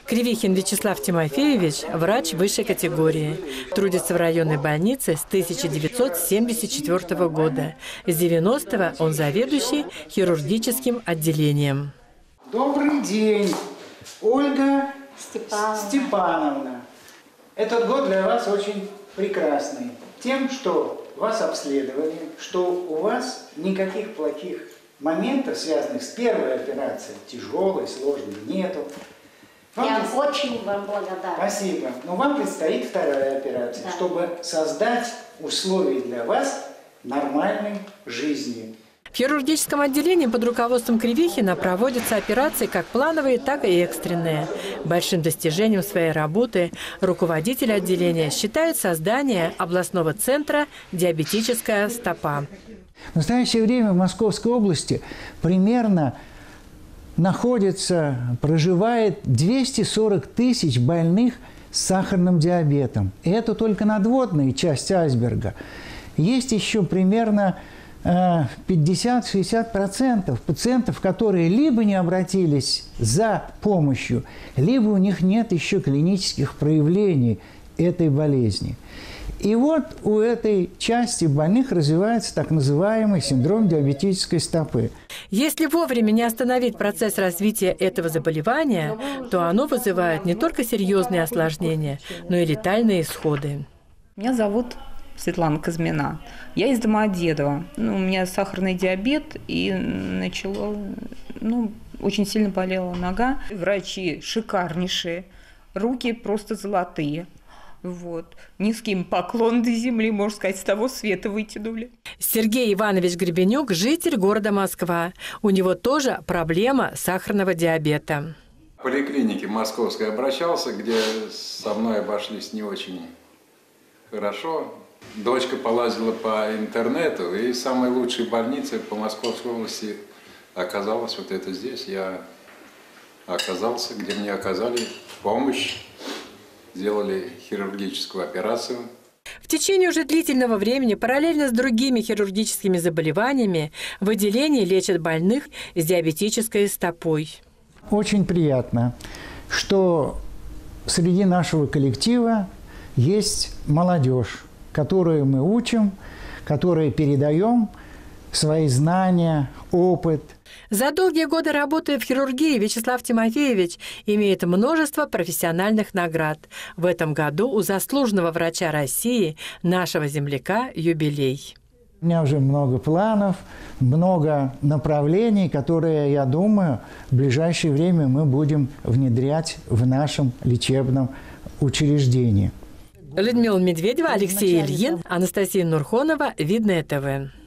Кривихин Вячеслав Тимофеевич – врач высшей категории. Трудится в районной больнице с 1974 года. С 90-го он заведующий хирургическим отделением. Добрый день, Ольга Степановна. Этот год для вас очень прекрасный. Тем, что вас обследовали, что у вас никаких плохих моментов, связанных с первой операцией, тяжелой, сложной, нету. Я очень вам благодарна. Спасибо. Но вам предстоит вторая операция, чтобы создать условия для вас нормальной жизни. В хирургическом отделении под руководством Кривихина проводятся операции как плановые, так и экстренные. Большим достижением своей работы руководитель отделения считает создание областного центра «Диабетическая стопа». В настоящее время в Московской области примерно проживает 240 тысяч больных с сахарным диабетом. И это только надводная часть айсберга. Есть еще примерно 50-60% пациентов, которые либо не обратились за помощью, либо у них нет еще клинических проявлений этой болезни. И вот у этой части больных развивается так называемый синдром диабетической стопы. Если вовремя не остановить процесс развития этого заболевания, то оно вызывает не только серьезные осложнения, но и летальные исходы. Меня зовут Светлана Казьмина. Я из Домодедово. У меня сахарный диабет, и очень сильно болела нога. Врачи шикарнейшие, руки просто золотые. Вот. Низкий поклон до земли, можно сказать, с того света вытянули. Сергей Иванович Гребенюк – житель города Москва. У него тоже проблема сахарного диабета. В поликлинике московской обращался, где со мной обошлись не очень хорошо. Дочка полазила по интернету, и самой лучшей больницей по Московской области оказалась вот это здесь. Я оказался, где мне оказали помощь. Сделали хирургическую операцию. В течение уже длительного времени, параллельно с другими хирургическими заболеваниями, в отделении лечат больных с диабетической стопой. Очень приятно, что среди нашего коллектива есть молодежь, которую мы учим, которой передаем свои знания, опыт. За долгие годы работы в хирургии Вячеслав Тимофеевич имеет множество профессиональных наград. В этом году у заслуженного врача России, нашего земляка, юбилей. У меня уже много планов, много направлений, которые, я думаю, в ближайшее время мы будем внедрять в нашем лечебном учреждении. Людмила Медведева, Алексей Ильин, Анастасия Нурхонова, Видное ТВ.